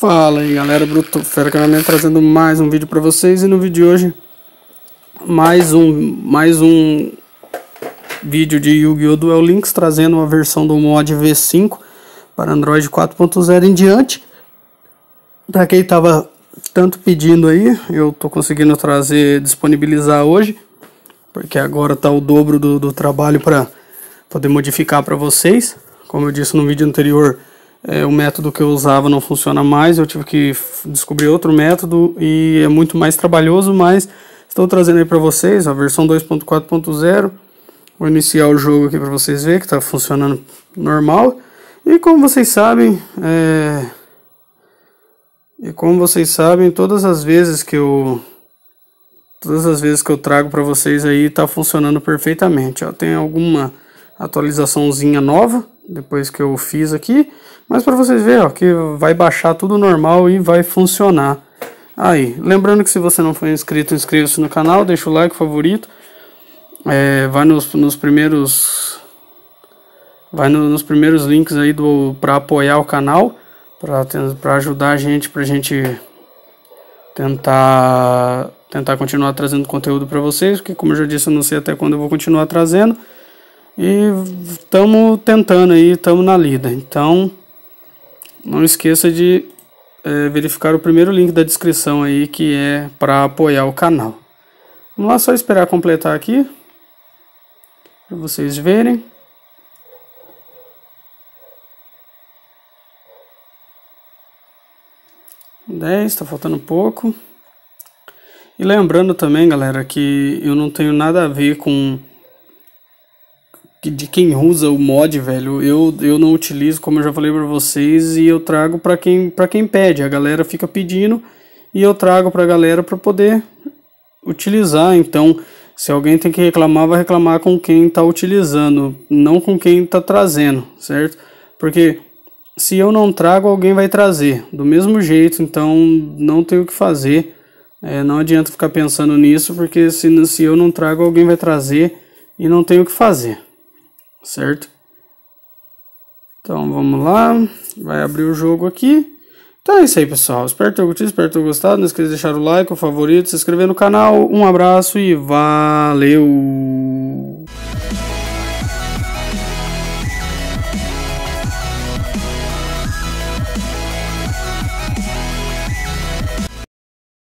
Fala aí galera, Bruto Fera Canamento trazendo mais um vídeo pra vocês. E no vídeo de hoje mais um vídeo de Yu-Gi-Oh! Duel Links, trazendo uma versão do mod V5 para Android 4.0 em diante. Pra quem tava tanto pedindo aí, eu tô conseguindo disponibilizar hoje, porque agora tá o dobro do trabalho para poder modificar para vocês. Como eu disse no vídeo anterior, o método que eu usava não funciona mais, eu tive que descobrir outro método e é muito mais trabalhoso, mas estou trazendo aí para vocês a versão 2.4.0. Vou iniciar o jogo aqui para vocês verem que está funcionando normal. E como vocês sabem, todas as vezes que eu trago para vocês aí está funcionando perfeitamente. Ó, tem alguma atualizaçãozinha nova depois que eu fiz aqui, mas para vocês verem, ó, que vai baixar tudo normal e vai funcionar. Aí, lembrando que se você não for inscrito, inscreva-se no canal, deixa o like, favorito, vai nos primeiros links aí para apoiar o canal, para ajudar a gente, pra gente tentar continuar trazendo conteúdo para vocês, porque como eu já disse, eu não sei até quando eu vou continuar trazendo. E estamos tentando aí, estamos na lida. Então não esqueça de verificar o primeiro link da descrição aí, que é para apoiar o canal. Vamos lá, só esperar completar aqui para vocês verem. Tá faltando pouco. E lembrando também, galera, que eu não tenho nada a ver com de quem usa o mod, velho. Eu não utilizo, como eu já falei pra vocês, e eu trago pra quem pede. A galera fica pedindo e eu trago pra galera pra poder utilizar. Então, se alguém tem que reclamar, vai reclamar com quem tá utilizando, não com quem tá trazendo, certo? Porque se eu não trago, alguém vai trazer do mesmo jeito, então não tem o que fazer. Não adianta ficar pensando nisso, porque se eu não trago, alguém vai trazer e não tem o que fazer, certo? Então vamos lá, vai abrir o jogo aqui. Então é isso aí, pessoal, espero ter curtido, espero ter gostado. Não esqueça de deixar o like, o favorito, se inscrever no canal. Um abraço e valeu!